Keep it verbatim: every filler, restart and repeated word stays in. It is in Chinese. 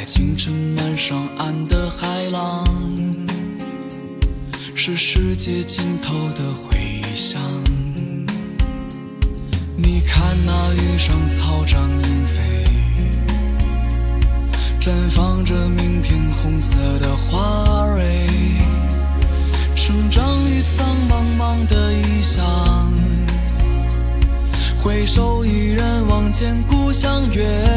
清晨漫上岸的海浪，是世界尽头的回响。你看那云上草长莺飞，绽放着明天红色的花蕊，成长于苍茫茫的异乡。回首依然望见故乡月